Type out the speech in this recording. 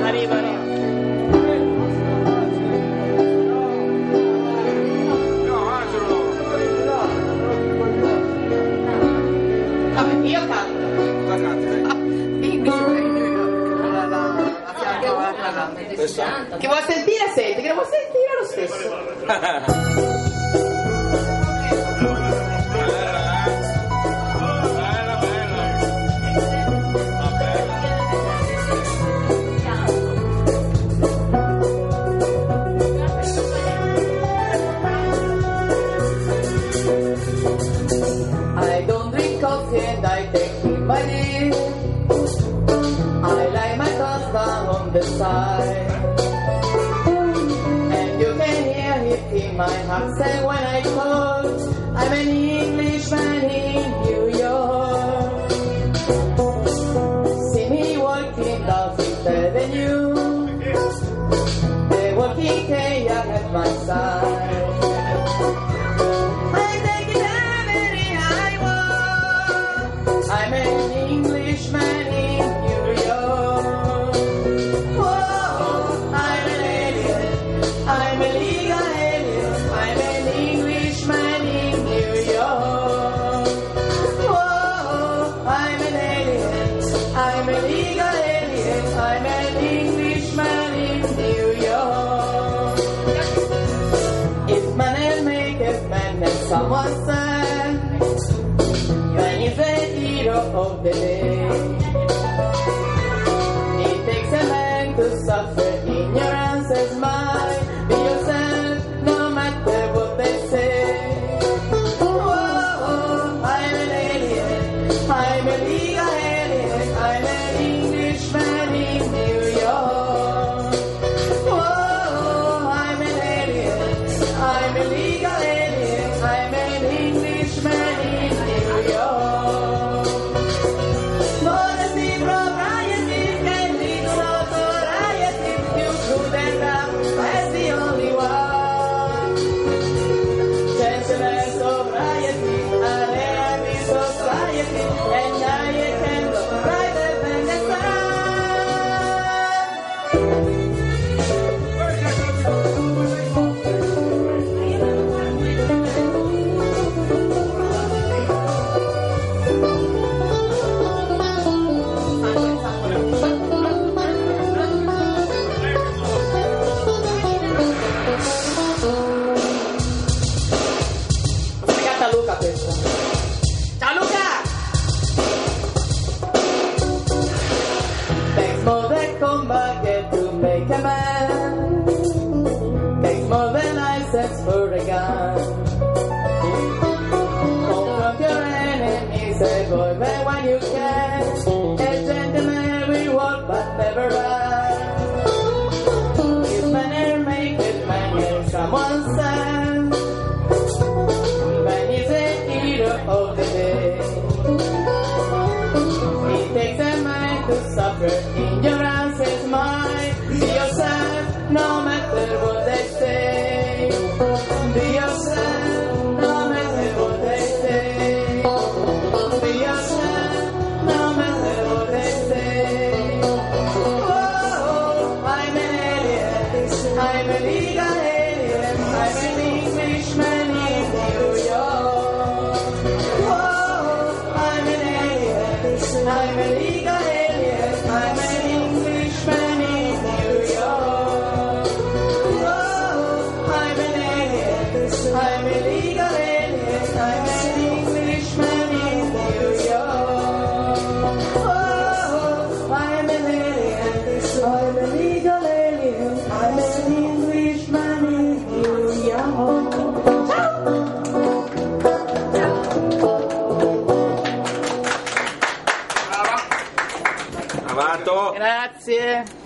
Arrivano. Io canto. Chi vuol sentire senti, chi non vuol sentire lo stesso. I don't drink coffee and I take it by this. I lay my glass down on the side, and you can hear it in my accent when I call. I'm an Englishman in New York. See me walking down Fifth Avenue, the walking kayak at my side. I'm an Englishman in New York. Whoa, I'm an alien. I'm a legal alien. I'm an Englishman in New York. Whoa, I'm an alien. I'm a legal alien. I'm an Englishman in New York. If man and make a man and someone said, when he's the hero of the day, it takes a man to suffer. Ignorance is mine. Be yourself, no matter what they say. Whoa, I'm an alien. I'm a legal alien. I'm an Englishman in New York. Whoa, I'm an alien. I'm a legal alien. I'm an Englishman in New York. For a gun. Confront your enemies, avoid them when you can. A gentleman will walk but never run. His manner make it man hear someone said, when he's a hero of the day. It takes a man to suffer. Ignorance is mine. Be yourself, no matter what they say. Be yourself, no matter what they say. Be yourself, no matter what they say. Oh, I'm an alien. I'm a legal alien. I'm an Englishman in New York. Oh, I'm an alien. I'm a legal alien. I'm an Englishman in New York. Oh, I'm an alien. I'm a legal alien. I'm an Englishman in New York. Oh, I'm an alien. I'm a legal alien. I'm an Englishman in New York. Amato. Grazie.